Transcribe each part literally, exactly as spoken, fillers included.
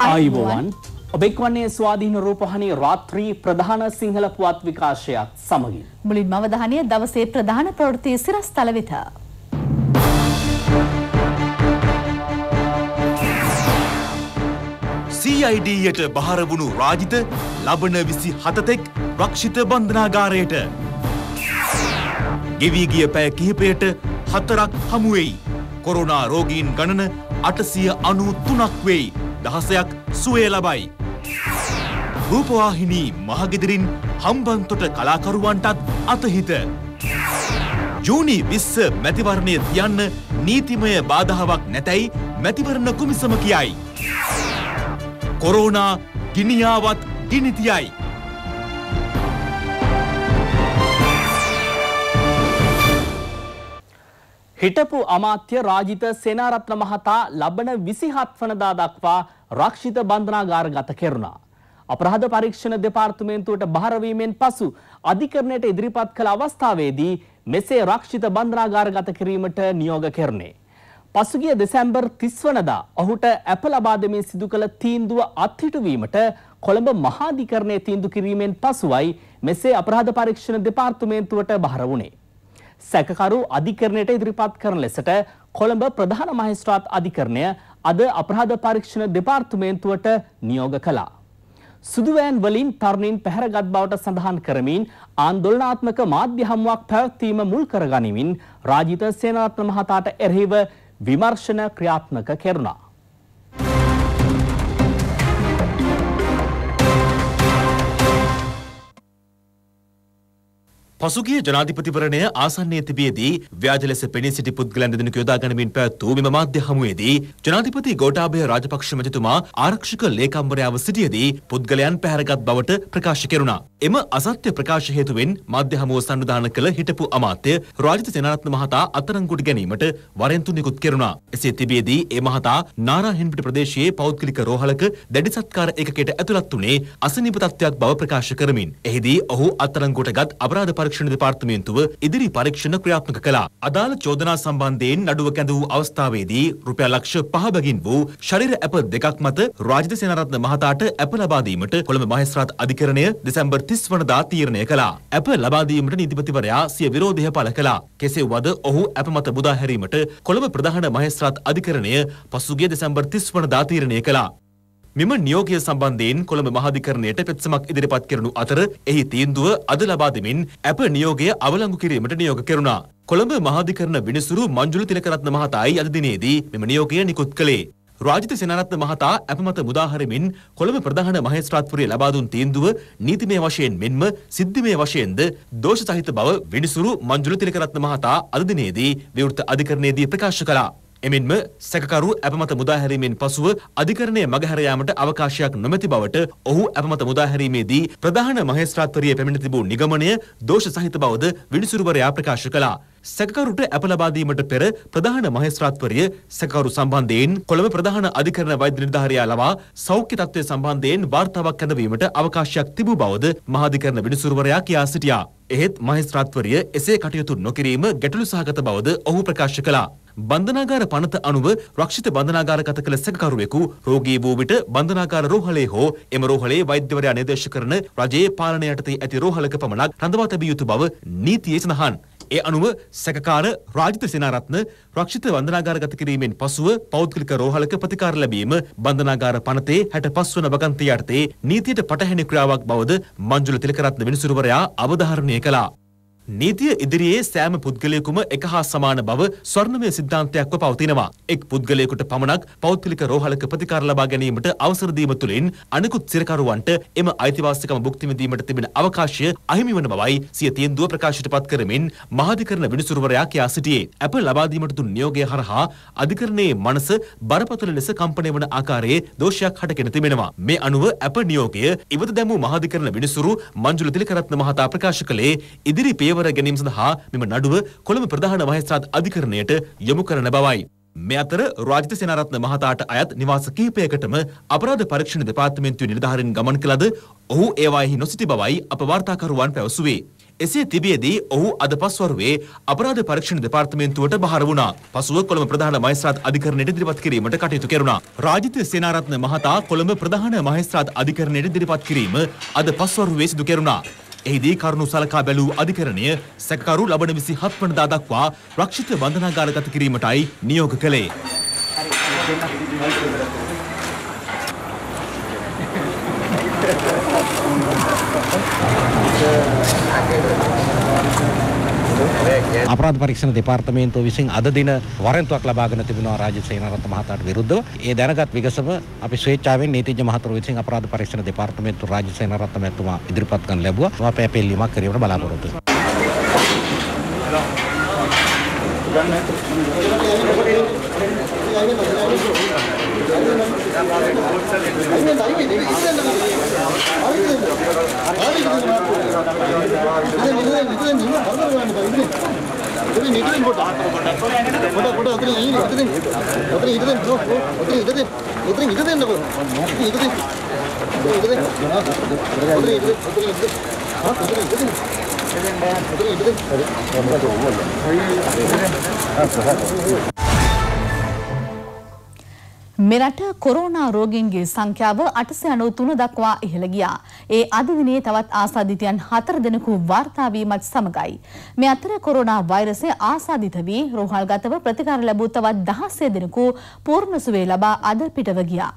ආයුබෝවන් ඔබ එක්වන්නේ ස්වාධීන රූපවාහිනී රාත්‍රී ප්‍රධාන සිංහල පුවත් විකාශයත් සමගින් මුලින්ම අවධානය දවසේ ප්‍රධාන ප්‍රවෘත්ති සිරස්තල වෙත. සී අයි ඩී යට බහර වුණු රාජිත ලබන විසිහත තෙක් රක්ෂිත බන්ධනාගාරයට ගෙවී ගිය පැය කිහිපයට හතරක් හමු වෙයි. කොරෝනා රෝගීන් ගණන අටසිය අනූ තුනක් වෙයි. දහසයක් සුවය ලබයි. රූපවාහිනී මහගෙදරින් හම්බන්තොට කලාකරුවන්ටත් අතහිත. ජූනි විස්ස මැතිවරණය තියන්න නීතිමය බාධාවක් නැතැයි මැතිවරණ කොමිසම කියයි. කොරෝනා ගිනියාවත් ගිනිතියයි. හිටපු අමාත්‍ය රාජිත සේනාරත්න මහතා ලබන විසිහත් වනදා දක්වා රක්ෂිත බන්ධනාගාරගත කෙරුණා. අපරාධ පරීක්ෂණ දෙපාර්තමේන්තුවට බහර වීමෙන් පසු අධිකරණයට ඉදිරිපත් කළ අවස්ථාවේදී මෙසේ රක්ෂිත බන්ධනාගාරගත කිරීමට නියෝග කෙරුණේ. පසුගිය දෙසැම්බර් තිස් වනදා ඔහුට ඇප ලබා දෙමින් සිදු කළ තීන්දුව අත්හිටුවීමට කොළඹ මහාධිකරණයේ තීන්දුව කිරීමෙන් පසුවයි මෙසේ අපරාධ පරීක්ෂණ දෙපාර්තමේන්තුවට බහර වුණේ. සැකකරු අධිකරණයට ඉදිරිපත් කරන ලෙසට කොළඹ ප්‍රධාන මහේස්ත්‍රාත් අධිකරණය අද අපරාධ පරීක්ෂණ දෙපාර්තමේන්තුවට නියෝග කළා. සුදුවෑන් වලින් තරුණින් පැහැරගත් බවට සඳහන් කරමින් ආන්දෝලනාත්මක මාධ්‍ය හමුවක් පැවැත්වීම මුල් කරගනිමින් රාජිත සේනාරත්න මහතාට එරෙහිව විමර්ශන ක්‍රියාත්මක කෙරුණා. පසුගිය ජනාධිපතිවරණය ආසන්නයේ තිබියදී ව්‍යාජ ලෙස පෙනී සිටි පුද්ගලයන් දෙදෙනෙකු යොදා ගනිමින් පැවැත් වූ මෙම මාධ්‍ය හමුවේදී ජනාධිපති ගෝඨාභය රාජපක්ෂ මැතිතුමා ආරක්ෂක ලේකම්වරයාව සිටියේදී පුද්ගලයන් පැහැරගත් බවට ප්‍රකාශ කෙරුණා. එම අසත්‍ය ප්‍රකාශ හේතුවෙන් මාධ්‍ය හමුව සංවිධානය කළ හිටපු අමාත්‍ය රාජිත සේනාරත්න මහතා අත්අඩංගුවට ගැනීමට වරෙන්තු නිකුත් කෙරුණා. එසේ තිබියදී ඒ මහතා නාරාහෙන්පිට ප්‍රදේශයේ පෞද්ගලික රෝහලක දැඩි සත්කාර ඒකකයට ඇතුළත් වුණේ අසනීප තත්ත්වයක් බව ප්‍රකාශ කරමින් එහිදී ඔහු අත්අඩංගුවට ගත් අපරාධ පරීක්ෂණ දෙපාර්තමේන්තුව ඉදිරි පරීක්ෂණ ක්‍රියාත්මක කළා. අදාළ චෝදනා සම්බන්ධයෙන් නඩුව කැඳවූ අවස්ථාවේදී රුපියල් ලක්ෂ පහ බැගින් වූ ශරීර ඇප දෙකක් මත රාජිත සේනාරත්න මහතාට ඇප ලබා දීමට කොළඹ මහේස්ත්‍රාත් අධිකරණය දෙසැම්බර් තිස් වනදා තීරණය කළා. ඇප ලබා දීමට නීතිපතිවරයා සිය විරෝධය පළ කළා. කෙසේ වුවද ඔහු ඇප මත මුදා හැරීමට කොළඹ ප්‍රධාන මහේස්ත්‍රාත් අධිකරණය පසුගිය දෙසැම්බර් තිස් වනදා තීරණය කළා. මෙම නියෝගය සම්බන්ධයෙන් කොළඹ මහාධිකරණයට පෙත්සමක් ඉදිරිපත් කරනු අතර එහි තීන්දුව අද ලබා දෙමින් ඇප නියෝගය අවලංගු කිරීමට නියෝග කෙරුණා. කොළඹ මහාධිකරණ විනිසුරු මංජුල තිලකරත්න මහතායි අද දිනේදී මෙම නියෝගය නිකුත් කළේ. රාජිත සේනාරත්න මහතා ඇප මත මුදා හැරීමෙන් කොළඹ ප්‍රධාන මහේස්ත්‍රාත්වරය ලබා දුන් තීන්දුව නීතිමය වශයෙන් මෙන්ම සිද්ධිමය වශයෙන්ද දෝෂ සහිත බව විනිසුරු මංජුල තිලකරත්න මහතා අද දිනේදී විවෘත අධිකරණයේදී ප්‍රකාශ කළා. එමෙන්ම සැකකරු ඇප මත මුදා හැරීමෙන් පසුව අධිකරණය මගහැර යාමට අවකාශයක් නොමැති බවට ඔහු ඇප මත මුදා හැරීමේදී ප්‍රධාන මහේස්ත්‍රාත්වරිය පැමිණ තිබූ නිගමනය දෝෂ සහිත බවද විනිසුරුවරයා ප්‍රකාශ කළා. සැකකරුට ඇප ලබා දීමට පෙර ප්‍රධාන මහේස්ත්‍රාත්වරිය සැකකරු සම්බන්ධයෙන් කොළඹ ප්‍රධාන අධිකරණ වෛද්‍ය නිලධාරියා ලවා සෞඛ්‍ය තත්ත්වය සම්බන්ධයෙන් වාර්තාවක් කැඳවීමට අවකාශයක් තිබූ බවද මහාධිකරණ විනිසුරුවරයා කියා සිටියා. එහෙත් මහේස්ත්‍රාත්වරිය එසේ කටයුතු නොකිරීම ගැටලු සහගත බවද ඔහු ප්‍රකාශ කළා. බන්ධනාගාර පනත අනුව රක්ෂිත බන්ධනාගාරගත කළ සැකකරුවෙකු රෝගී වූ විට බන්ධනාගාර රෝහලේ හෝ එම රෝහලේ වෛද්‍යවරයා නිර්දේශ කරන රජයේ පාලනය යටතේ ඇති රෝහලක පමණක් රඳවා තැබිය යුතු බව නීතියේ සඳහන්. ඒ අනුව සැකකාර රාජිත සේනාරත්න රක්ෂිත බන්ධනාගාරගත කිරීමෙන් පසුව පෞද්ගලික රෝහලක ප්‍රතිකාර ලැබීම බන්ධනාගාර පනතේ හැටපස් වන වගන්තිය යටතේ නීතියට පටහැනි ක්‍රියාවක් බවද මංජුල තිලකරත්න විනිසුරුවරයා අවධාරණය කළා. නීතිය ඉදිරියේ සෑම පුද්ගලයෙකුම එක හා සමාන බව ස්වර්ණමය සිද්ධාන්තයක්ව පවතිනවා. එක් පුද්ගලයෙකුට පමණක් පෞද්ගලික රෝහලක ප්‍රතිකාර ලබා ගැනීමට අවසර දීම තුළින් අනෙකුත් සිරකරුවන්ට එම අයිතිවාසිකම භුක්ති විඳීමට තිබෙන අවකාශය අහිමි වන බවයි සිය තීන්දුව ප්‍රකාශයට පත් කරමින් මහාධිකරණ විනිසුරුවරයා කියා සිටියේ. ඇප ලබා දීමට දුන් නියෝගය හරහා අධිකරණයේ මනස බරපතල ලෙස කම්පණය වන ආකාරයේ දෝෂයක් හටගෙන තිබෙනවා. මේ අනුව ඇප නියෝගය ඉවත දැමූ මහාධිකරණ විනිසුරු මංජුල තිලකරත්න මහතා ප්‍රකාශ කළේ ඉදිරි පියවර ගැනීම සඳහා මෙම නඩුව කොළඹ ප්‍රධාන මහේස්ත්‍රාත් අධිකරණයට යොමු කරන බවයි. මේ අතර රාජිත සේනාරත්න මහතාට අයත් නිවාස කිහිපයකටම අපරාධ පරීක්ෂණ දෙපාර්තමේන්තුවේ නිලධාරීන් ගමන් කළද ඔහු ඒවාෙහි නොසිටි බවයි අප වාර්තාකරුවන් පැවසුවේ. එසේ තිබියදී ඔහු අද පස්වරුවේ අපරාධ පරීක්ෂණ දෙපාර්තමේන්තුවට බහර වුණා. පසුව කොළඹ ප්‍රධාන මහේස්ත්‍රාත් අධිකරණයට ඉදිරිපත් කිරීමට කටයුතු කෙරුණා. රාජිත සේනාරත්න මහතා කොළඹ ප්‍රධාන මහේස්ත්‍රාත් අධිකරණයට ඉදිරිපත් කිරීම අද පස්වරුවේ සිදු කෙරුණා. එහිදී කරුණු සලකා බැලූ අධිකරණය සැකකරු ලබන විසිහත් වනදා දක්වා රක්ෂිත බන්ධනාගාරගත කිරීමටයි නියෝග කළේ. අපරාධ පරීක්ෂණ දෙපාර්තමේන්තුව විසින් අද දින වරෙන්තුවක් ලබාගෙන තිබෙනවා රාජිත සේනාරත්න මහතාට විරුද්ධව. ඒ දැනගත් විගසම අපි ස්වේච්ඡාවෙන් නීතිඥ මහතුරු විසින් අපරාධ පරීක්ෂණ දෙපාර්තමේන්තුව රාජිත සේනාරත්න මහතුමා ඉදිරිපත් කරන ලැබුවා. අපි අපේල්ලීමක් කිරීමට බලාපොරොත්තු වෙනවා. මෙරට කොරෝනා රෝගීන්ගේ සංඛ්‍යාව අටසිය අනූ තුන දක්වා ඉහළ ගියා. ඒ අද දිනේ තවත් ආසාදිතයන් හතර දෙනෙකු වාර්තා වීමත් සමගයි. මේ අතර කොරෝනා වෛරසය ආසාදිත වී රෝහල්ගතව ප්‍රතිකාර ලැබූ තවත් දහසය දෙනෙකු පූර්ණ සුවය ලබා අද පිටව ගියා.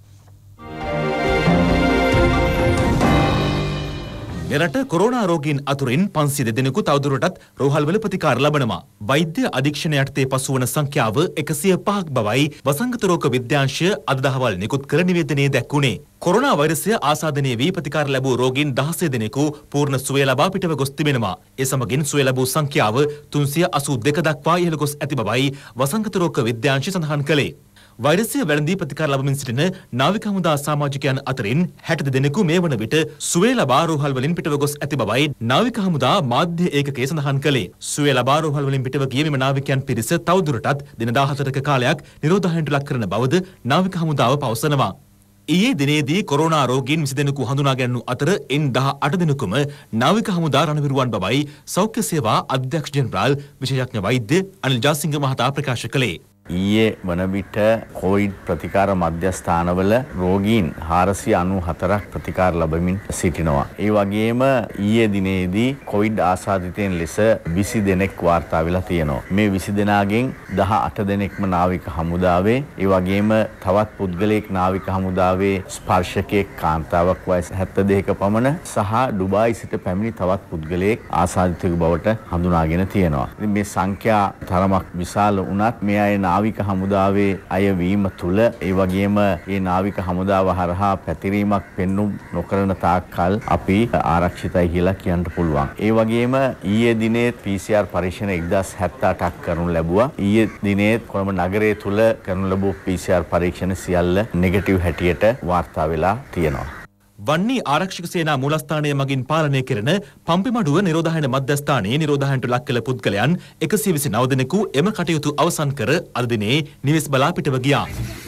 මෙරට කොරෝනා රෝගීන් අතුරින් පන්සිය දෙනෙකු තවදුරටත් රෝහල්වල ප්‍රතිකාර ලබනවා. වෛද්‍ය අධීක්ෂණ යටතේ පසුවන සංඛ්‍යාව එකසිය පහක් බවයි වසංගත රෝග විද්‍යාංශය අද දහවල් නිකුත් කළ නිවේදනයේ දැක්වුණේ. කොරෝනා වෛරසය ආසාදනය වී ප්‍රතිකාර ලැබූ රෝගීන් දහසය දෙනෙකු පූර්ණ සුවය ලබා පිටව ගොස් තිබෙනවා. ඒ සමගින් සුවය ලැබූ සංඛ්‍යාව තුන්සිය අසූ දෙක දක්වා ඉහළ ගොස් ඇති බවයි වසංගත රෝග විද්‍යාංශය සඳහන් කළේ. වෛරසය වැළඳී ප්‍රතිකාර ලබමින් සිටින නාවික හමුදා සමාජිකයන් අතරින් හැට දෙනෙකු මේ වන විට සුවය ලබා රෝහල් වලින් පිටව ගොස් ඇති බවයි නාවික හමුදා මාධ්‍ය ඒකකයේ සඳහන් කළේ. සුවය ලබා රෝහල් වලින් පිටව ගිය මෙම නාවිකයන් පිරිස තවදුරටත් දින දාහතරක කාලයක් නිරෝධායනට ලක් කරන බවද නාවික හමුදාව පවසනවා. ඊයේ දිනේදී කොරෝනා රෝගීන් විසි දෙනෙකු හඳුනා ගැනුණු අතර එන් දහ අට දෙනෙකුම නාවික හමුදා රණවිරුවන් බවයි සෞඛ්‍ය සේවා අධ්‍යක්ෂ ජෙනරාල් විශේෂඥ වෛද්‍ය අනිල් ජාසිංහ මහතා ප්‍රකාශ කළේ. ඊයේ වන විට කොවිඩ් ප්‍රතිකාර මධ්‍යස්ථානවල රෝගීන් හාරසිය අනූ හතරක් ප්‍රතිකාර ලබමින් සිටිනවා. ඒ වගේම ඊයේ දිනේදී කොවිඩ් ආසාදිතයන් ලෙස විසි දෙනෙක් වාර්තා වෙලා තියෙනවා. මේ විසි දෙනාගෙන් දහ අට දෙනෙක්ම නාවික හමුදාවේ, ඒ වගේම තවත් පුද්ගලයෙක් නාවික හමුදාවේ ස්පර්ශකයෙක් කාන්තාවක් වයස හැත්තෑ දෙකක පමණ සහ ඩුබායි සිට පැමිණි තවත් පුද්ගලයෙක් ආසාදිතයෙකු බවට හඳුනාගෙන තියෙනවා. ඉතින් මේ සංඛ්‍යා තරමක් විශාල වුණත් මේ අය නාවික හමුදාවේ අය වීම තුළ ඒ වගේම මේ නාවික හමුදාව හරහා පැතිරීමක් පෙන්නුම් නොකරන තාක්කල් අපි ආරක්ෂිතයි කියලා කියන්න පුළුවන්. ඒ වගේම ඊයේ දිනේ පී සී ආර් පරීක්ෂණ එක්දාස් හැත්තෑ අටක් කරනු ලැබුවා. ඊයේ දිනේ කොළඹ නගරය තුළ කරනු ලැබූ පී සී ආර් පරීක්ෂණ සියල්ල නෙගටිව් හැටියට වාර්තා වෙලා තියෙනවා. වන්නී ආරක්ෂක සේනා මූලස්ථානය මගින් පාලනය කෙරෙන පම්පිමඩුව නිරෝධායන මධ්‍යස්ථානයේ නිරෝධායනට ලක් කළ පුද්ගලයන් එකසිය විසි නව දෙනෙකු එම කටයුතු අවසන් කර අද දිනේ නිවෙස් බලා පිටව ගියා.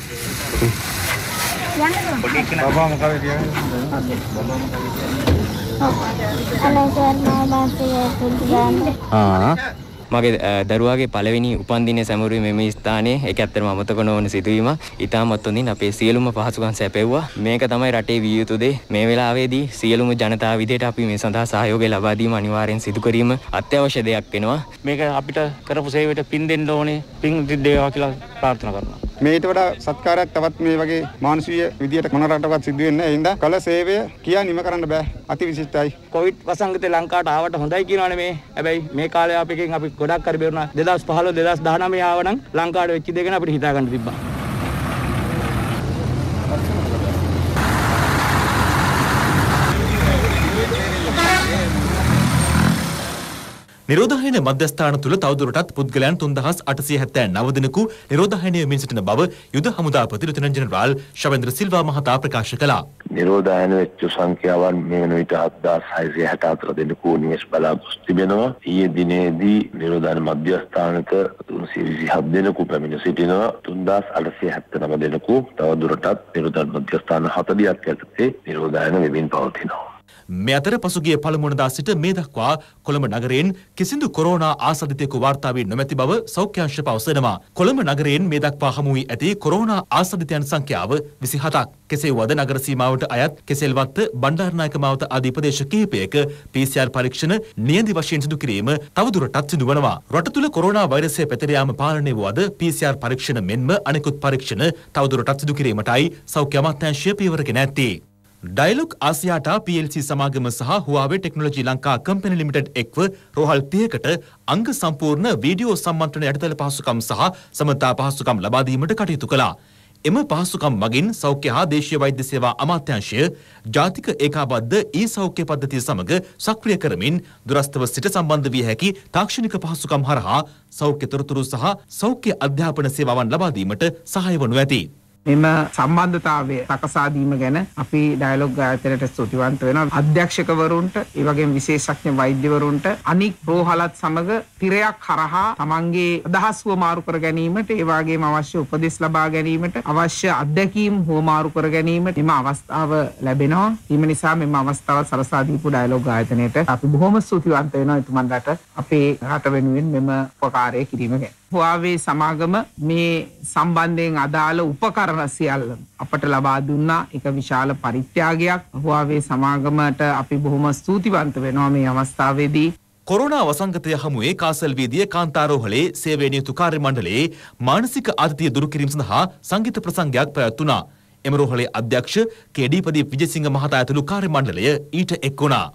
මගේ දරුවාගේ පළවෙනි උපන්දිනයේ සැමරුවේ මෙම ස්ථානයේ ඒක ඇත්තටම අමතක නොවන සිදුවීම. ඉතාමත් හොඳින් අපේ සියලුම පහසුකම් සැපෙව්වා. මේක තමයි රටේ විය යුතු දේ. මේ වෙලාවේදී සියලුම ජනතාව විදිහට අපි මේ සඳහා සහයෝගය ලබා දීම අනිවාර්යෙන් සිදු කිරීම අත්‍යවශ්‍ය දෙයක් වෙනවා. මේක අපිට කරපු සේවයට පින් දෙන්න ඕනේ. පින් දෙනවා කියලා ප්‍රාර්ථනා කරනවා. මේට වඩා සත්කාරයක් තවත් මේ වගේ මානසික විදියට මොන රටකවත් සිදු වෙන්නේ නැහැ. ඒ හින්දා කළ සේවය කියා නිම කරන්න බෑ. අතිවිශිෂ්ටයි. කොවිඩ් වසංගතේ ලංකාවට ආවට හොඳයි කියනවනේ මේ. හැබැයි මේ කාලේ අපිකින් අපි ගොඩක් හරි බේරුණා. දෙදාස් පහළොව දෙදාස් දහනවය ආවනම් ලංකාවට වෙච්ච දේ ගැන අපිට හිතා ගන්න තිබ්බා. නිරෝධායන මධ්‍යස්ථාන තුළ තවදුරටත් පුද්ගලයන් තුන්දහස් අටසිය හැත්තෑ නව දෙනෙකු නිරෝධායනය වෙමින් සිටින බව යුද හමුදාපති ලෙතනන්ට් ජෙනරාල් ශවේන්ද්‍ර සිල්වා මහතා ප්‍රකාශ කළා. නිරෝධායන වෙච්ච සංඛ්‍යාවන් මේ වන විට හත්දාස් හයසිය හැටහතර දෙනෙකු නිවෙස් බලා ගොස් තිබෙනවා. ඊයේ දිනේදී නිරෝධායන මධ්‍යස්ථානක තුන්සිය විසිහත් දෙනෙකු පැමිණ සිටිනවා. තුන්දාස් අටසිය හැත්තෑ නව දෙනෙකු තවදුරටත් නිරෝධායන මධ්‍යස්ථාන හතළිහක් යටතේ නිරෝධායන වෙමින් පවතිනවා. මේ අතර පසුගිය පළමු වනදා සිට මේ දක්වා කොළඹ නගරයෙන් කිසිදු කොරෝනා ආසාදිතයෙකු වාර්තා වී නොමැති බව සෞඛ්‍ය අංශ පවසනවා. කොළඹ නගරයෙන් මේ දක්වා හමු වී ඇති කොරෝනා ආසාදිතයන් සංඛ්‍යාව විසිහතක්. කෙසේ වුවද නගර සීමාවට අයත් කෙසෙල්වත්ත, බණ්ඩාරනායක මාවත ආදී ප්‍රදේශ කිහිපයක පී සී ආර් පරීක්ෂණ නියැලි වශයෙන් සිදු කිරීම තවදුරටත් සිදු වනවා. රට තුළ කොරෝනා වෛරසය පැතිර යාම පාලනය වුවද පී සී ආර් පරීක්ෂණ මෙන්ම අනෙකුත් පරීක්ෂණ තවදුරටත් සිදු කිරීමටයි සෞඛ්‍ය අමාත්‍යාංශය පියවරගෙන ඇත්තේ. Dialog Axiata P L C සමාගම සහ Huawei technology Lanka company limited එක්ව රෝහල් තිහකට අංග සම්පූර්ණ වීඩියෝ සම්මන්ත්‍රණ යටිතල පහසුකම් සහ සමතා පහසුකම් ලබා දීමට කටයුතු කළා. එම පහසුකම් මගින් සෞඛ්‍ය හා දේශීය වෛද්‍ය සේවා අමාත්‍යාංශය ජාතික ඒකාබද්ධ ඊ සෞඛ්‍ය පද්ධතිය සමග සක්‍රිය කරමින් දුරස්ථව සිට සම්බන්ධ විය හැකි තාක්ෂණික පහසුකම් හරහා සෞඛ්‍ය තොරතුරු සහ සෞඛ්‍ය අධ්‍යාපන සේවාවන් ලබා දීමට සහාය වනු ඇති. මෙම සම්බන්ධතාවය සකසා දීම ගැන අපි ඩයලොග් ආයතනයට ස්තුතිවන්ත වෙනවා. අධ්‍යක්ෂකවරුන්ට ඒ වගේම විශේෂඥ වෛද්‍යවරුන්ට අනික් රෝහලත් සමග තිරයක් හරහා තමන්ගේ අදහස් හුවමාරු කර ගැනීමට ඒ වගේම අවශ්‍ය උපදෙස් ලබා ගැනීමට අවශ්‍ය අත්දැකීම් හුවමාරු කර ගැනීමට මෙම අවස්ථාව ලැබෙනවා. ඒ නිසා මෙම අවස්ථාව සලසා දීපු ඩයලොග් ආයතනයට අපි බොහොම ස්තුතිවන්ත වෙනවා එතුමන්ට අපේ රට වෙනුවෙන් මෙම උපකාරය කිරීම ගැන. Huawei සමාගම මේ සම්බන්ධයෙන් අදාළ උපකරණ සියල්ල අපට ලබා දුන්නා. ඒක විශාල පරිත්‍යාගයක්. Huawei සමාගමට අපි බොහොම ස්තුතිවන්ත වෙනවා මේ අවස්ථාවේදී. කොරෝනා වසංගතය හමුවේ කාසල් වීදියේ කාන්තාරෝහලේ සේවය නියුතු කාර්ය මණ්ඩලයේ මානසික ආතතිය දුරු කිරීම සඳහා සංගීත ප්‍රසංගයක් පැවැත්වුණා. එම රෝහලේ අධ්‍යක්ෂ කේ ඩී ප්‍රදීප් විජේසිංහ මහතා ඇතුළු කාර්ය මණ්ඩලය ඊට එක් වුණා.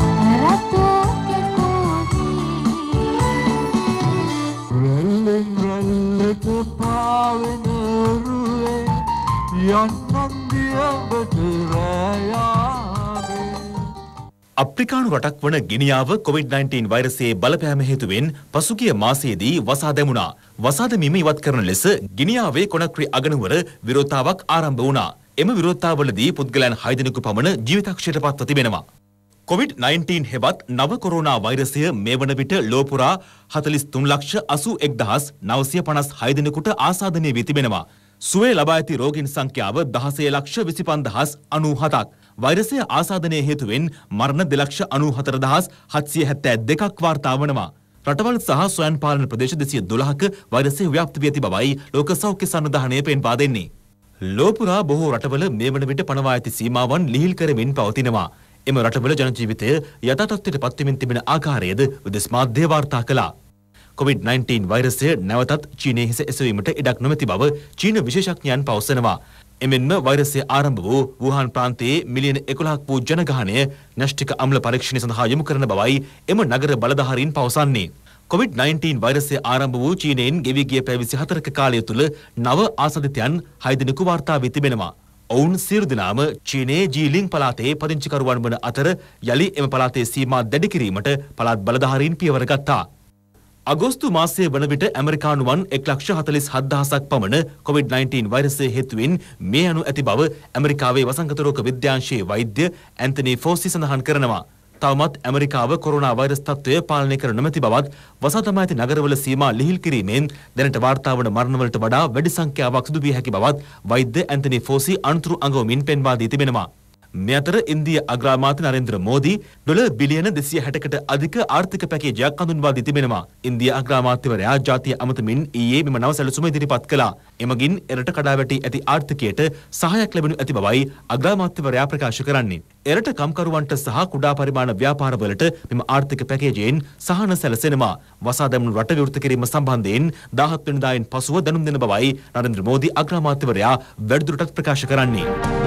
අප්‍රිකානු රටක් වන ගිනියාව කොවිඩ් නයින්ටීන් වෛරසයේ බලපෑම හේතුවෙන් පසුගිය මාසයේදී වසා දැමුණා. වසා දැමීම ඉවත් කරන ලෙස ගිනියාවේ කොනක්රි අගනුවර විරෝධතාවක් ආරම්භ වුණා. එම විරෝධතාවවලදී පුද්ගලයන් හය දෙනෙකු පමණ ජීවිතක්ෂයට පත්ව තිබෙනවා. කොවිඩ් නයින්ටීන් හෙවත් නව කොරෝනා වෛරසය මේ වන විට ලොව පුරා හතළිස් තුන් ලක්ෂ අසූ එක් දහස් නවසිය පනස් හය දෙනෙකුට ආසාදනය වී තිබෙනවා. සුවය ලබා ඇති රෝගීන් සංඛ්‍යාව දහසය ලක්ෂ විසිපන් දහස් අනූහතක්. වෛරසය ආසාදනය හේතුවෙන් මරණ දෙලක්ෂ අනූහතර දහස් හත්සිය හැත්තෑ දෙකක් වාර්තා වනවා. රටවල් සහ ස්වයං පාලන ප්‍රදේශ දෙසිය දොළහක වෛරසය ව්‍යාප්ත වී ඇති බවයි ලෝක සෞඛ්‍ය සංවිධානය පෙන්වා දෙන්නේ. ලොව පුරා බොහෝ රටවල මේ වන විට පනවා ඇති සීමාවන් ලිහිල් කරමින් පවතිනවා. එම රටවල ජන ජීවිතය යථා තත්ත්වයට පත්වෙමින් තිබෙන ආකාරයද විදේශ මාධ්‍ය වාර්තා කළා. කොවිඩ් නයින්ටීන් වෛරසය නැවතත් චීනයේ හිස එසවීමට ඉඩක් නොමැති බව චීන විශේෂඥයන් පවසනවා. එමෙන්ම වෛරසය ආරම්භ වූ වුහාන් ප්‍රාන්තයේ මිලියන එකොළහක් වූ ජනගහනය න්‍යෂ්ටික අම්ල පරීක්ෂණය සඳහා යොමු කරන බවයි එම නගර බලධාරීන් පවසන්නේ. කොවිඩ් නයින්ටීන් වෛරසය ආරම්භ වූ චීනයෙන් ගෙවී ගිය පැය විසිහතරක කාලය තුළ නව ආසාදිතයන් හය දෙනෙකු වාර්තා වී තිබෙනවා. ඔවුන් සියලු දෙනාම චීනයේ ජීලිං පළාතේ පදිංචිකරුවන් වන අතර යලි එම පළාතේ සීමා දැඩි කිරීමට පළාත් බලධාරීන් පියවර ගත්තා. අගෝස්තු මාසයේ වන විට ඇමරිකානුවන් එක් ලක්ෂ හතළිස් හත් දහසක් පමණ කොවිඩ් නයින්ටීන් වෛරසය හේතුවෙන් මේ අනු ඇති බව ඇමරිකාවේ වසංගත රෝග විද්‍යාංශයේ වෛද්‍ය ඇන්තනි ෆෝසි සඳහන් කරනවා. තවමත් ඇමරිකාව කොරෝනා වෛරස් තත්ත්වය පාලනය කර නොමැති බවත් වසා දමා ඇති නගරවල සීමා ලිහිල් කිරීමෙන් දැනට වාර්තා වන මරණවලට වඩා වැඩි සංඛ්‍යාවක් සිදු විය හැකි බවත් වෛද්‍ය ඇන්තනි ෆෝසි අනුතුරු අඟවමින් පෙන්වා දී තිබෙනවා. මේ අතර ඉන්දිය අග්‍රාමාත්‍ය නරේන්ද්‍ර මෝදී ඩොලර් බිලියන දෙසිය හැටකට අධික ආර්ථික පැකේජයක් හඳුන්වා දී තිබෙනවා. ඉන්දිය අග්‍රාමාත්‍යවරයා ජාතිය අමතමින් ඊයේ මෙම නව සැලසුම ඉදිරිපත් කළා. එමගින් එරට කඩාවැටි ඇති ආර්ථිකයට සහායක් ලැබෙනු ඇති බවයි අග්‍රාමාත්‍යවරයා ප්‍රකාශ කරන්නේ. එරට කම්කරුවන්ට සහ කුඩා පරිමාණ ව්‍යාපාරවලට මෙම ආර්ථික පැකේජයෙන් සහන සැලසෙනවා. වසා දැමුණු රට විවෘත කිරීම සම්බන්ධයෙන් දාහත් වෙනිදායින් පසුව දැනුම් දෙන බවයි නරේන්ද්‍ර මෝදී අග්‍රාමාත්‍යවරයා වැඩිදුරටත් ප්‍රකාශ කරන්නේ.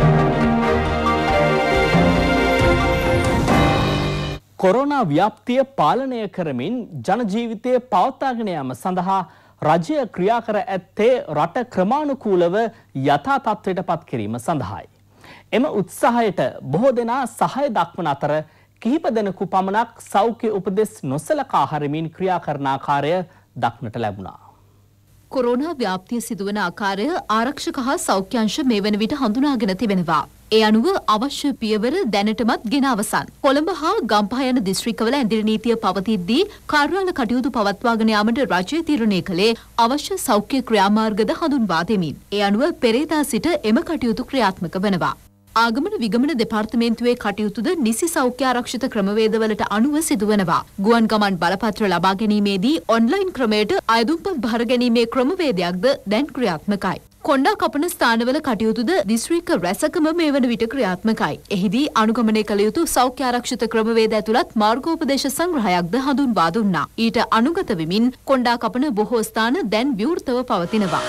කොරෝනා ව්‍යාප්තිය පාලනය කරමින් ජන ජීවිතය පවත්වාගෙන යාම සඳහා රජය ක්‍රියා කර ඇත්තේ රට ක්‍රමානුකූලව යථා තත්ත්වයට පත් කිරීම සඳහායි. එම උත්සාහයට බොහෝ දෙනා සහාය දක්වන අතර කිහිප දෙනෙකු පමණක් සෞඛ්‍ය උපදෙස් නොසලකා හරිමින් ක්‍රියා කරන ආකාරය දක්නට ලැබුණා. කොරෝනා ව්‍යාප්තිය සිදුවන ආකාරය ආරක්ෂක හා සෞඛ්‍ය අංශ මේ වන විට හඳුනාගෙන තිබෙනවා. ඒ අනුව අවශ්‍ය පියවර දැනටමත් ගෙන අවසන්. කොළඹ හා ගම්පහ යන දිස්ත්‍රික්කවල ඇඳිරි නීතිය පවතිද්දී කාර්යාල කටයුතු පවත්වාගෙන යාමට රජය තීරණය කළේ අවශ්‍ය සෞඛ්‍ය ක්‍රියාමාර්ගද හඳුන්වා දෙමින්. ඒ අනුව පෙරේදා සිට එම කටයුතු ක්‍රියාත්මක වනවා. ආගමන විගමන දෙපාර්තමේන්තුවේ කටයුතුද නිසි සෞඛ්‍ය ආරක්ෂිත ක්‍රමවේදවලට අනුව සිදුවනවා. ගුවන් ගමන් බලපත්‍ර ලබා ගැනීමේදී ඔන්ලයින් ක්‍රමයට අයදුම්පත් භාර ගැනීමේ ක්‍රමවේදයක්ද දැන් ක්‍රියාත්මකයි. කොණ්ඩා කපන ස්ථානවල කටයුතුද දිස්ත්‍රික්ක රැසකම මේ වන විට ක්‍රියාත්මකයි. එහිදී අනුගමනය කළ යුතු සෞඛ්‍ය ආරක්ෂිත ක්‍රමවේද ඇතුළත් මාර්ගෝපදේශ සංග්‍රහයක්ද හඳුන්වා දුන්නා. ඊට අනුගත වෙමින් කොණ්ඩා කපන බොහෝ ස්ථාන දැන් විවෘතව පවතිනවා.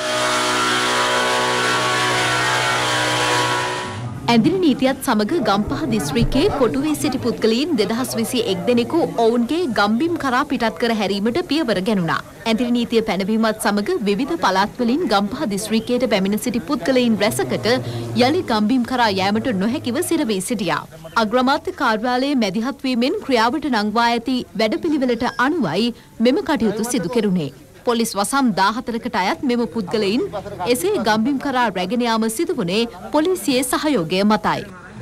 ඇඳිරි නීතියත් සමග ගම්පහ දිස්ත්‍රික්කයේ කොටුවේ සිටි පුද්ගලයන් දෙදහස් විසි එක් දෙනෙකු ඔවුන්ගේ ගම්බිම් කරා පිටත් කර හැරීමට පියවර ගැනුණා. ඇඳිරි නීතිය පැනවීමත් සමග විවිධ පළාත්වලින් ගම්පහ දිස්ත්‍රික්කයට පැමිණ සිටි පුද්ගලයන් රැසකට යලි ගම්බිම් කරා යෑමට නොහැකිව සිරවී සිටියා. අග්‍රාමාත්‍ය කාර්යාලයේ මැදිහත් වීමෙන් ක්‍රියාවට නංවා ඇති වැඩපිළිවෙලට අනුවයි මෙම කටයුතු සිදු කෙරුණේ. පොලිස් වසම් දාහතරකට අයත් මෙම පුද්ගලයින් එසේ ගම්බිම් කරා රැගෙන යාම සිදු වුණේ පොලිසියේ සහයෝගය මතයි.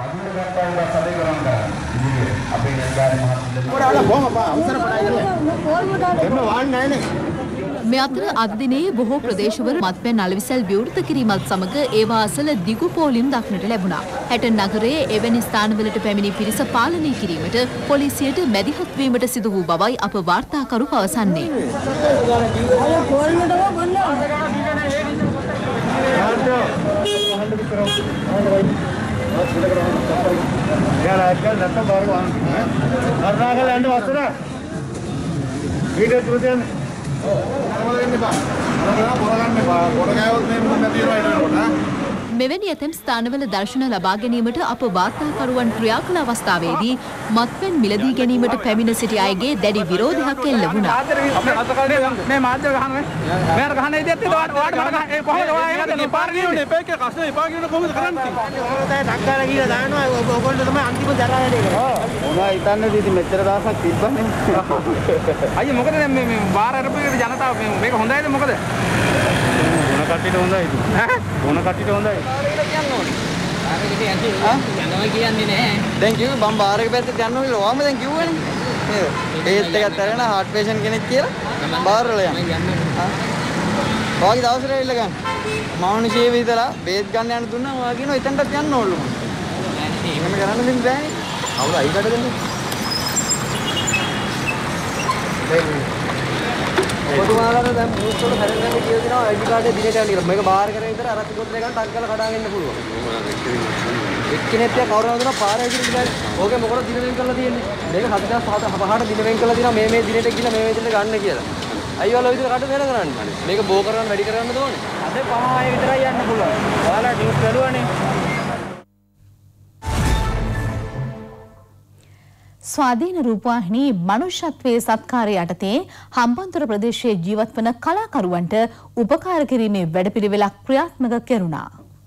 මේ අතර අද දිනේ බොහෝ ප්‍රදේශවල මත්පැන් අලෙවිසල් විවෘත කිරීමත් සමග ඒවා අසල දිගු පෝලිම් දක්නට ලැබුණා. හැටන් නගරයේ එවැනි ස්ථානවලට පැමිණි පිරිස පාලනය කිරීමට පොලිසියට මැදිහත් වීමට සිදු වූ බවයි අප වාර්තාකරු පවසන්නේ. මෙවැනි ඇතැම් ස්ථානවල දර්ශන ලබා ගැනීමට අප වාර්තාකරුවන් ක්‍රියා කළ අවස්ථාවේදී මත්පැන් මිලදී ගැනීමට පැමිණ සිටි අයගේ දැඩි විරෝධයක් එල්ල වුණා. මේ මාධ්‍ය ගහන්නේ. මෙයාට ගහන්න ඉතින් වාට වාට ගහන්න. ඒ කොහොමද ඔයා පාර ගියුනේ පේකේ කස්නේ එපා කියන කොහොමද කරන්නේ? ඔයාලා ඩක්කාලා ගිහලා දානවා. ඔයගොල්ලෝ තමයි අන්තිම දරා වැඩේ කරන්නේ. මොනවා හිතන්නේද ඉතින් මෙච්චර දවසක් තිබ්බනේ. අයියෝ මොකද දැන් මේ මේ බාර අරපු ජනතාව මේක හොඳයිද මොකද? මොන කට්ටියට හොඳයි ඈ මොන කට්ටියට හොඳයි යනවා කියන්නේ නෑ දැන් කිව්වේ මම බාර් එක පැත්තට යනවා කියලා ඔයාම දැන් කිව්වනේ නේද ඒත් එකක් අරගෙන හાર્ට් පේෂන්ට් කෙනෙක් කියලා බාර් වල යන්න ඔයාගේ දවසට ඇවිල්ලා ගන්න මානුෂයේ විතර බේත් ගන්න යන දුන්නා ඔයා කියනවා එතනටත් යන්න ඕනලු එහෙම කරන්න දෙන්න බෑනේ අවුල අයිකට දෙන්න ඔබතුමාලාට දැන් බූත් වල හැරෙන්න කියලා දෙනවා අයිඩි කාඩ් එක දිනේට යන්න කියලා. මේක බාර් කරේ විතර අරත් ගොඩ ගන්න ටක් කරලා කඩාගෙන ඉන්න පුළුවන්. එක්කෙනෙක් තියා කවුරුහම දෙනවා පාරේ විදිහට ගිහලා. ඕකේ මොකටද දින වෙන් කරලා තියෙන්නේ? මේක හතදහස් පහට දින වෙන් කරලා තියෙනවා මේ මේ දිනෙට ගිහලා මේ මේ දිනෙට ගන්න කියලා. අයියෝ ඔයාලා විතර කඩ වෙන කරන්නේ. මේක බෝ කරන්න වැඩි කරන්න ඕනේ. අද පහයි විතරයි යන්න පුළුවන්. ඔයාලා ඩියුට් කරුවානේ. ස්වාධීන රූපවාහිනී මනුෂ්‍යත්වයේ සත්කාරය යටතේ හම්බන්තොට ප්‍රදේශයේ ජීවත් වන කලාකරුවන්ට උපකාර කිරීමේ වැඩපිළිවෙලක් ක්‍රියාත්මක කෙරුණා.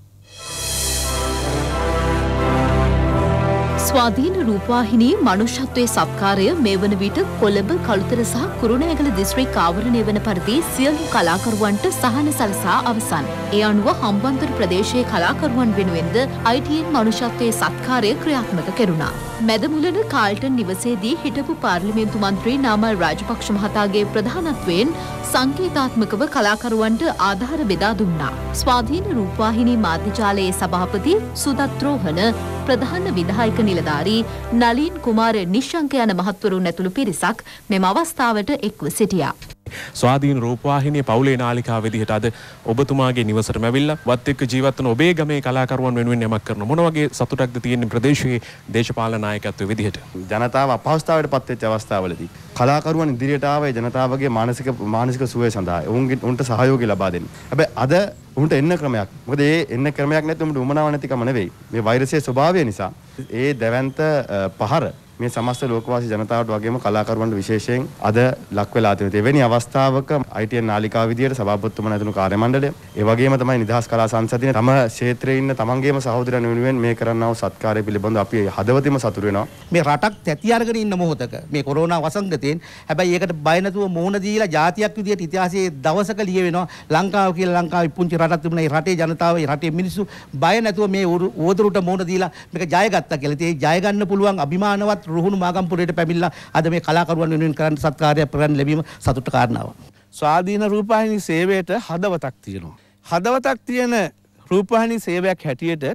ස්වාධීන රූපවාහිනී මනුෂ්‍යත්වයේ සත්කාරය මේ වන විට කොළඹ කළුතර සහ කුරුණෑගල දිස්ත්‍රික් ආවරණය වන පරිදි සියලු කලාකරුවන්ට සහන සලසා අවසන්. ඒ අනුව හම්බන්තොට ප්‍රදේශයේ කලාකරුවන් වෙනුවෙන්ද ආයි ටී එන් මනුෂ්‍යත්වයේ සත්කාරය ක්‍රියාත්මක කෙරුණා. මැදමුලන කාල්ටන් නිවසේදී හිටපු පාර්ලිමේන්තු මන්ත්‍රී නාමල් රාජපක්ෂ මහතාගේ ප්‍රධානත්වයෙන් සංකේතාත්මකව කලාකරුවන්ට ආධාර බෙදා දුන්නා. ස්වාධීන රූපවාහිනී මාධ්‍යජාලයේ සභාපති සුදත් රෝහණ, ප්‍රධාන විධායක නිලධාරී නලින් කුමාර නිශ්ශංක යන මහත්වරුන් ඇතුළු පිරිසක් මෙම අවස්ථාවට එක්ව සිටියා. ස්වාධීන රූපවාහිනිය පවුලේ නාලිකාව විදිහට අද ඔබතුමාගේ නිවසටම ඇවිල්ලා වත් එක්ක ජීවත් වන ඔබේ ගමේ කලාකරුවන් වෙනුවෙන් යමක් කරන මොන වගේ සතුටක්ද තියෙන්නේ ප්‍රදේශයේ දේශපාලන නායකත්වයේ විදිහට? ජනතාව අපහසුතාවයට පත් වෙච්ච අවස්ථාවලදී කලාකරුවන් ඉදිරියට ආවේ ජනතාවගේ මානසික මානසික සුවය සඳහා උන්ගේ උන්ට සහයෝගය ලබා දෙන්න. හැබැයි අද උන්ට එන්න ක්‍රමයක්. මොකද ඒ එන්න ක්‍රමයක් නැත්නම් උන්ට උමනාව නැතිකම නෙවෙයි. මේ වෛරසයේ ස්වභාවය නිසා ඒ දැවැන්ත පහර මේ සමස්ත ලෝකවාසී ජනතාවට වගේම කලාකරුවන්ට විශේෂයෙන් අද ලක් වෙලා තියෙනවා. එවැනි අවස්ථාවක ආයි ටී එන් නාලිකාව විදියට සභාපතිතුමා ඇතුළු කාර්ය මණ්ඩලය, ඒ වගේම තමයි නිදහස් කලා සංසදින තම ක්ෂේත්‍රයේ ඉන්න තමන්ගේම සහෝදරයන් වෙනුවෙන් මේ කරන්නා වූ සත්කාරය පිළිබඳව අපි හදවතින්ම සතුටු වෙනවා. මේ රටක් තැති අරගෙන ඉන්න මොහොතක මේ කොරෝනා වසංගතයෙන් හැබැයි ඒකට බය නැතුව මුහුණ දීලා ජාතියක් විදියට ඉතිහාසයේ දවසක ලියවෙනවා ලංකාව කියලා. ලංකාවේ පුංචි රටක් තිබුණා. ඒ රටේ ජනතාව, ඒ රටේ මිනිස්සු බය නැතුව මේ උවදුරට මුහුණ දීලා මේක ජය ගත්තා කියලා. ඒ ජය ගන්න පුළුවන් අභිමානවත් රුහුණු මාගම්පුරේ පැමිණලා අද මේ කලාකරුවන් වෙනුවෙන් කරන්න සත්කාරයක් ප්‍රදාන ලැබීම සතුට කාරණාවක්. ස්වාධීන රූපවාහිනී සේවයට හදවතක් තියෙනවා. හදවතක් තියෙන රූපවාහිනී සේවයක් හැටියට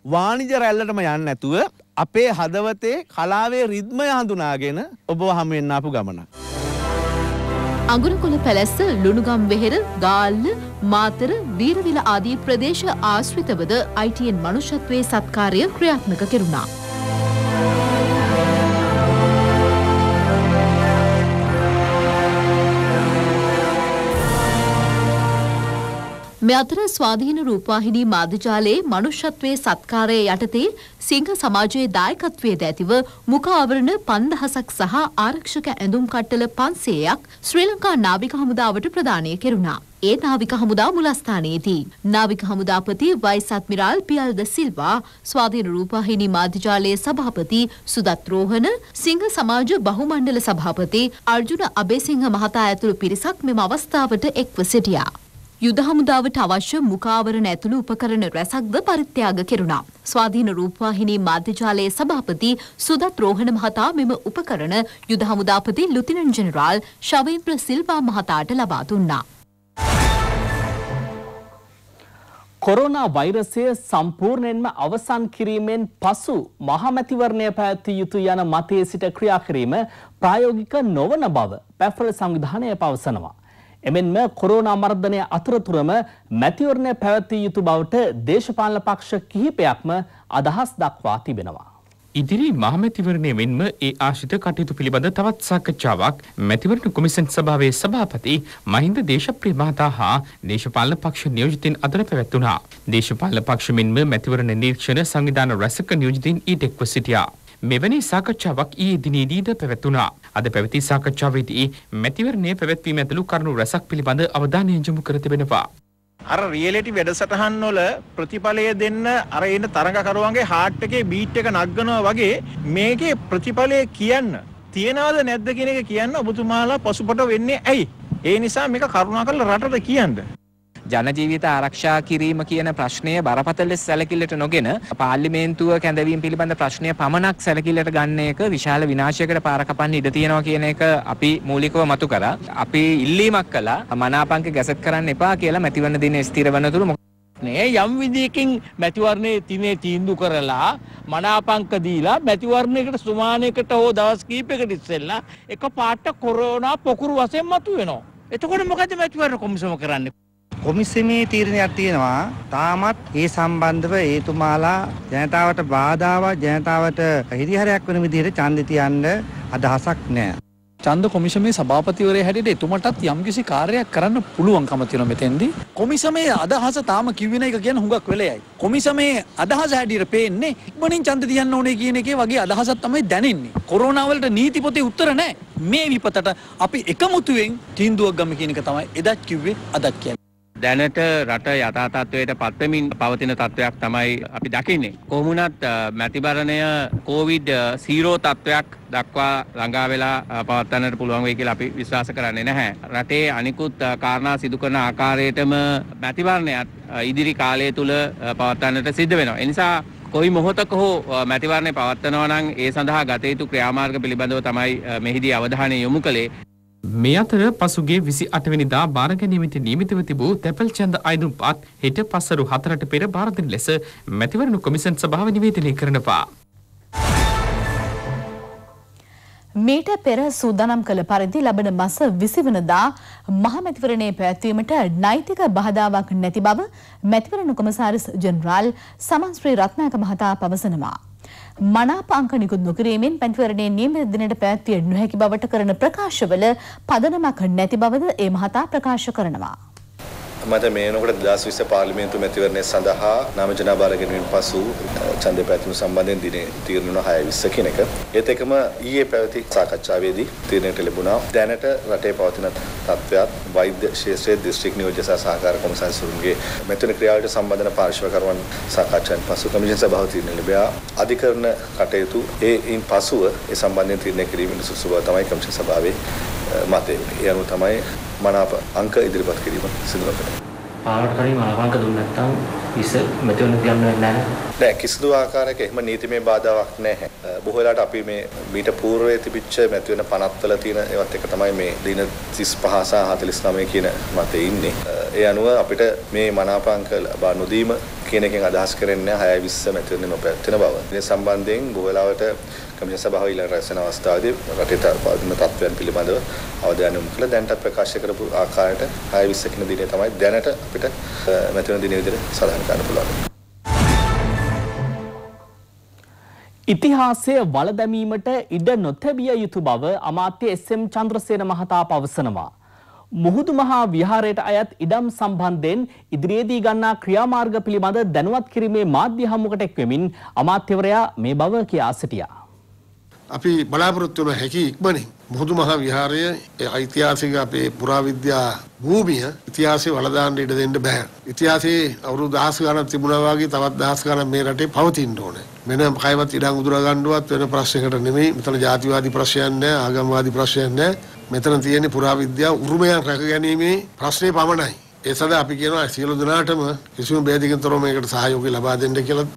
වාණිජ රැල්ලටම යන්නේ නැතුව අපේ හදවතේ කලාවේ රිද්මය හඳුනාගෙන ඔබ හමු වෙන්න ආපු ගමනක්. අඟුරුකොළ පැලැස්ස, ලුණුගම් වෙහෙර, ගාල්ල, මාතර, වීරවිල ආදී ප්‍රදේශ ආශ්‍රිතවද I T N මනුෂ්‍යත්වයේ සත්කාරය ක්‍රියාත්මක කෙරුණා. මේ අතර ස්වාධීන රූපවාහිනී මාධ්‍යජාලයේ මනුෂ්‍යත්වයේ සත්කාරය යටතේ සිංහ සමාජයේ දායකත්වයට ඇතිව මුඛ ආවරණ පන්දහසක් සහ ආරක්ෂක ඇඳුම් කට්ටල පන්සීයක් ශ්‍රී ලංකා නාවික හමුදාවට ප්‍රදානය කෙරුණා. ඒ නාවික හමුදා මුලස්ථානයේදී නාවික හමුදාපති වයිස් අද්මිරාල් පියල් ද සිල්වා, ස්වාධීන රූපවාහිනී මාධ්‍යජාලයේ සභාපති සුදත් රෝහණ, සිංහ සමාජ බහුමණ්ඩල සභාපති අර්ජුන අබේසිංහ මහතා ඇතුළු පිරිසක් මෙම අවස්ථාවට එක්ව සිටියා. යුද හමුදාවට අවශ්‍ය මුඛාවරණ ඇතුළු උපකරණ රැසක්ද පරිත්‍යාග කෙරුණා. ස්වාධීන රූපවාහිනී මාධ්‍යජාලයේ සභාපති සුදත් රෝහණ මහතා මෙම උපකරණ යුද හමුදාපති ලුතිනන්ට් ජෙනරාල් ශවේන්ද්‍ර සිල්වා මහතාට ලබා දුන්නා. කොරෝනා වෛරසය සම්පූර්ණයෙන්ම අවසන් කිරීමෙන් පසු මහමැතිවරණය පැවැත්විය යුතු යන මතයේ සිට ක්‍රියා කිරීම ප්‍රායෝගික නොවන බව පැෆ්‍රල් සංවිධානය පවසනවා. එමෙන්ම කොරෝනා මර්ධනය අතරතුරම මැතිවරණය පැවැත්විය යුතු බවට දේශපාලන පක්ෂ කිහිපයක්ම අදහස් දක්වා තිබෙනවා. ඉදිරි මහමැතිවරණය මෙන්ම ඒ ආශ්‍රිත කටයුතු පිළිබඳ තවත් සාකච්ඡාවක් මැතිවරණ කොමිසම් සභාවේ සභාපති මහින්ද දේශප්‍රිය මහතා හා දේශපාලන පක්ෂ නියෝජිතින් අතර පැවැත්වුණා. දේශපාලන පක්ෂ මෙන්ම මැතිවරණ නිරීක්ෂණ සංවිධාන රැසක නියෝජිතින් ඊට එක්ව සිටියා. මෙවැනි සාකච්ඡාවක් ඊයේ දිනේදීද පැවැත්වුණා. අද පැවති සාකච්ඡාවේදී මැතිවරණය පැවැත්වීම ඇතුළු කරුණු රැසක් පිළිබඳ අවධානය යොමු කර තිබෙනවා. අර රියැලිටි වැඩසටහන් වල ප්‍රතිඵලය දෙන්න අර එන තරඟකරුවන්ගේ හાર્ට් එකේ බීට් එක නගනවා වගේ මේකේ ප්‍රතිඵලය කියන්න තියනවද නැද්ද කියන එක කියන්න ඔබතුමාලා පසුපට වෙන්නේ ඇයි? ඒ නිසා මේක කරුණාකරලා රටට කියන්න. ජන ජීවිත ආරක්ෂා කිරීම කියන ප්‍රශ්නය බරපතල ලෙස සැලකිල්ලට නොගෙන පාර්ලිමේන්තුව කැඳවීම පිළිබඳ ප්‍රශ්නය පමණක් සැලකිල්ලට ගන්න එක විශාල විනාශයකට පාර කපන්න ඉඩ තියෙනවා කියන එක අපි මූලිකව මතු කරා. අපි ඉල්ලීමක් කළා මනාපංක ගැසට් කරන්න එපා කියලා මැතිවරණ දිනේ ස්ථිර වෙනතුරු නේ යම් විදියකින් මැතිවරණයේ තිනේ තීන්දුව කරලා මනාපංක දීලා මැතිවරණයකට සුමානයකට හෝ දවස් කීපයකට ඉස්සෙල්ලා එක පාට කොරෝනා පොකුරු වශයෙන් මතුවෙනවා. එතකොට මොකද මැතිවරණ කොමිසම කරන්නේ? කොමිසමේ තීරණයක් තියෙනවා. තාමත් ඒ සම්බන්ධව ඒතුමාලා ජනතාවට බාධාවක් ජනතාවට හිරිහැරයක් වෙන විදිහට ඡන්දෙ තියන්න අදහසක් නැහැ. ඡන්ද කොමිසමේ සභාපතිවරයා හැටියට එතුමටත් යම්කිසි කාර්යයක් කරන්න පුළුවන්කම තියෙනවා මෙතෙන්දී. කොමිසමේ අදහස තාම කිව්වෙන එක කියන හුඟක් වෙලෙයි. කොමිසමේ අදහස හැටියට පේන්නේ ඉක්මනින් ඡන්ද තියන්න ඕනේ කියන එකේ වගේ අදහසක් තමයි දැනෙන්නේ. කොරෝනා වලට නීති පොතේ උත්තර නැහැ. මේ විපතට අපි එකමුතුවෙන් තීන්දුවක් ගමු කියන එක තමයි එදත් කිව්වේ අදත් කියන්නේ. දැනට රට යථා තත්ත්වයට පත්වමින් පවතින තත්ත්වයක් තමයි අපි දකින්නේ. කොහොමුණත් මැතිවරණය කොවිඩ් සීරෝ තත්ත්වයක් දක්වා ළඟා වෙලා පවත්වන්නට පුළුවන් වෙයි කියලා අපි විශ්වාස කරන්නේ නැහැ. රටේ අනිකුත් කාරණා සිදු කරන ආකාරයටම මැතිවරණයත් ඉදිරි කාලය තුල පවත්වන්නට සිද්ධ වෙනවා. ඒ නිසා කොයි මොහොතක හෝ මැතිවරණය පවත්වනවා නම් ඒ සඳහා ගත යුතු ක්‍රියාමාර්ග පිළිබඳව තමයි මෙහිදී අවධානය යොමු කළේ. මේ අතර පසුගිය විසි අට වෙනිදා බාර ගැනීමට නියමිතව තිබූ තැපැල් ඡන්ද අයදුම්පත් හෙට පසරු හතරට පෙර බාර දෙන ලෙස මැතිවරණ කොමිසම් සභාව නිවේදනය කරනවා. මීට පෙර සූදානම් කළ පරිදි ලබන මාස විසි වෙනිදා මහමැතිවරණයේ පැවැත්වීමට නෛතික බාධාවක් නැති බව මැතිවරණ කොමසාරිස් ජෙනරාල් සමන් ශ්‍රී රත්නායක මහතා පවසනවා. මනාප අංක නිකුත් නොකිරීමෙන් මැතිවරණයේ නියමිත දිනට පැවැත්විය නොහැකි බවට කරන ප්‍රකාශවල පදනමක් නැති බවද ඒ මහතා ප්‍රකාශ කරනවා. මත මේ වෙනකොට දෙදාස් විස්ස පාර්ලිමේන්තු මැතිවරණය සඳහා නාම ජනා බාර ගැනීමෙන් පසු ඡන්දය පැවැත්වීම සම්බන්ධයෙන් දිනේ තීරණ වුණ හය විස්ස කියන එක. ඒත් එකම ඊයේ පැවති සාකච්ඡාවේදී තීරණයට ලැබුණා දැනට රටේ පවතින තත්ත්වයක් වෛද්‍ය ශාස්ත්‍රයේ දිස්ත්‍රික් නියෝජ්‍ය සහ සහකාර කොමසාරිස්වරුන්ගේ මැතිවරණ ක්‍රියාවලට සම්බන්ධන පාර්ශ්වකරුවන් සාකච්ඡාවෙන් පසු කමිෂන් සභාව තීරණ ලැබුවා. අධිකරණ කටයුතු ඒයින් පසුව ඒ සම්බන්ධයෙන් තීරණය කිරීමේ සුසු බව තමයි කමිෂන් සභාවේ මතය. ඒ අනුව තමයි මනාප අංක ඉදිරිපත් කිරීම සිදු කරනවා. පාරට කලින් මනවාංක දුන්නේ නැත්නම් ඉස මෙතන කියන්න වෙන්නේ නැහැ. නෑ කිසිදු ආකාරයක එහෙම නීතිමය බාධාවක් නැහැ. බොහෝ වෙලාවට අපි මේ මීට పూర్වයේ තිබිච්ච මැති වෙන පනත් වල තියෙන ඒවත් එක තමයි මේ දින තිස් පහ සහ හතළිස් නවය කියන මතේ ඉන්නේ. ඒ අනුව අපිට මේ මනාපංක ලබා නොදීම කියන එකෙන් අදහස් කරන්නේ හයයි විස්ස මැති වෙන නොපැවැත්වෙන බව. මේ සම්බන්ධයෙන් බොහෝ වෙලාවට කමිෂන් සභාව ඊළඟ රැස්වෙන අවස්ථාවේදී රටේ පවතින තත්ත්වයන් පිළිබඳව අවධානය යොමු කළා. දැනටත් ප්‍රකාශ කරපු ආකාරයට හයයි විස්ස කියන දිනේ තමයි දැනට අපිට මැති වෙන දිනේ විදිහට සඳහන් කරන්න පුළුවන්. ඉතිහාසය වළදැමීමට ඉඩ නොතැබිය යුතු බව අමාත්‍ය එස් එම් චන්ද්‍රසේන මහතා පවසනවා. මුහුදු මහා විහාරයට අයත් ඉඩම් සම්බන්ධයෙන් ඉදිරියේදී ගන්නා ක්‍රියාමාර්ග පිළිබඳ දැනුවත් කිරීමේ මාධ්‍ය හමුවකට එක්වෙමින් අමාත්‍යවරයා මේ බව කියා සිටියා. අපි බලාපොරොත්තු වන හැකි ඉක්මනින් මුහුදු මහා විහාරය ඓතිහාසික අපේ පුරාවිද්‍යා භූමිය ඉතිහාසයේ වළදාන්න ඉඩ දෙන්න බෑ. ඉතිහාසයේ අවුරුදු දහස් ගණන් තිබුණා වගේ තවත් දහස් ගණන් මේ රටේ පවතින්න ඕනේ. මෙන්න කයවත් ඉඩම් උදුර ගන්නවත් වෙන ප්‍රශ්නයකට නෙමෙයි. මෙතන ජාතිවාදී ප්‍රශ්නයක් නෑ, ආගම්වාදී ප්‍රශ්නයක් නෑ. මෙතන තියෙන්නේ පුරාවිද්‍යා උරුමයන් රැකගැනීමේ ප්‍රශ්නේ පමණයි. ඒ සඳහා අපි කියනවා සියලු දෙනාටම කිසිම බේදකින් තොරව මේකට සහයෝගය ලබා දෙන්න කියලා.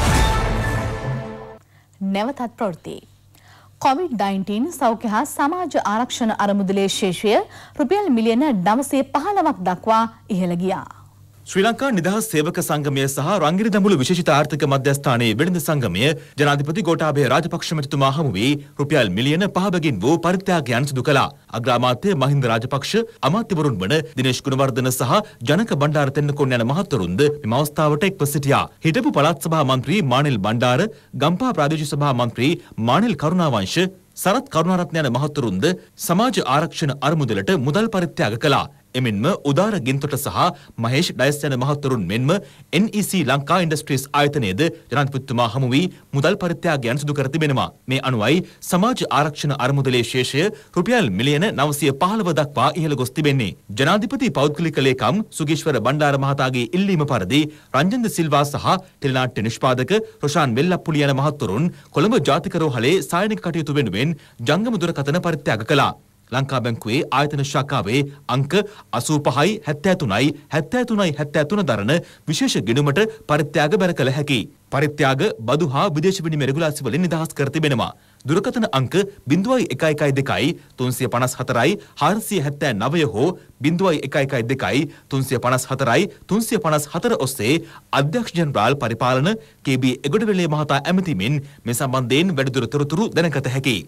නැවතත් ප්‍රවෘත්ති කොවිඩ් නයින්ටීන් සෞඛ්‍ය හා සමාජ ආරක්ෂණ අරමුදලේ ශේෂය රුපියල් මිලියන නවසිය පහළොවක් දක්වා ඉහළ ගියා. ශ්‍රී ලංකා නිදහස් සේවක සංගමය සහ රංගිරි දඹුලු විශේෂිත ආර්ථික මධ්‍යස්ථානයේ වෙළඳ සංගමය ජනාධිපති ගෝඨාභය රාජපක්ෂ මැතිතුමා හමු වී රුපියල් මිලියන පහ බැගින් වූ පරිත්‍යාගයන් සිදු කළා. අග්‍රාමාත්‍ය මහින්ද රාජපක්ෂ, අමාත්‍යවරුන් වන දිනේෂ් ගුණවර්ධන සහ ජනක බණ්ඩාර තෙන්නකෝන් යන මහත්වරුන්ද මෙම අවස්ථාවට එක්ව සිටියා. හිටපු පළාත් සභා මන්ත්‍රී මානෙල් බණ්ඩාර, ගම්පහ ප්‍රාදේශීය සභා මන්ත්‍රී මානෙල් කරුණාවංශ, සරත් කරුණාරත්න යන මහත්වරුන්ද සමාජ ආරක්ෂණ අරමුදලට මුදල් පරිත්‍යාග කළා. එමෙන්ම උදාර ගින්තොට සහ මහේෂ් ඩයස් යන මහත්වරුන් මෙන්ම එන් ඊ සී ලංකා ඉන්ඩස්ට්‍රීස් ආයතනයේද ජනාධිපතිතුමා හමු වී මුදල් පරිත්‍යාගයන් සිදු කර තිබෙනවා. මේ අනුවයි සමාජ ආරක්ෂණ අරමුදලේ ශේෂය රුපියල් මිලියන නවසිය පහළොව දක්වා ඉහළ ගොස් තිබෙන්නේ. ජනාධිපති පෞද්ගලික ලේකම් සුගීශ්වර බණ්ඩාර මහතාගේ ඉල්ලීම පරිදි රංජන්ද සිල්වා සහ ටෙලිනාට්‍ය නිෂ්පාදක රොෂාන් වෙල්ලප්පුලි යන මහත්වරුන් කොළඹ ජාතික රෝහලේ සායනික කටයුතු වෙනුවෙන් ජංගම දුරකථන පරිත්‍යාග කළා. ලංකා බැංකුවේ ආයතන ශාඛාවේ අංක අසූ පහයි හැත්තෑ තුනයි හැත්තෑ තුනයි හැත්තෑ තුන දරන විශේෂ ගිණුමට පරිත්‍යාග බැර කළ හැකි. පරිත්‍යාග බදු හා විදේශ විනිමය රෙගුලාසි වලින් නිදහස් කර තිබෙනවා. දුරකථන අංක බිංදුවයි එක එකයි දෙකයි තුන්සිය පනස් හතරයි හාරසිය හැත්තෑ නවය හෝ බිංදුවයි එක එකයි දෙකයි තුන්සිය පනස් හතරයි තුන්සිය පනස් හතර ඔස්සේ අධ්‍යක්ෂ ජනරාල් පරිපාලන කේ බී එගොඩවැලේ මහතා ඇමතිමින් මේ සම්බන්ධයෙන් වැඩිදුර තොරතුරු දැනගත හැකියි.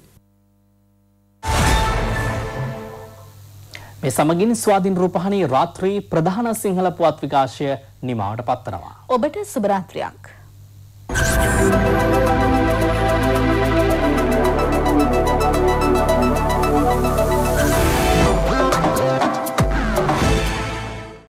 මේ සමගින් ස්වාධීන රූපහානී රාත්‍රී ප්‍රධාන සිංහල පුවත් විකාශය නිමාවට පත්වනවා. ඔබට සුබ රාත්‍රියක්.